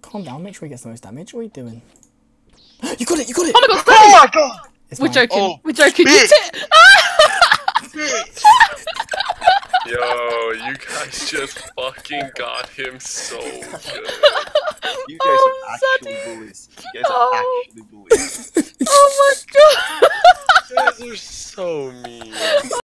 calm down. Make sure he gets the most damage. What are you doing? You got it! You got it! Oh my god! Oh my god! It's We're mine. joking. Oh, We're joking. bitch. You tit. Yo, you guys just fucking got him so good. You guys are actually Zaddy. bullies. You guys are Oh. actually bullies. Oh my god! You guys are so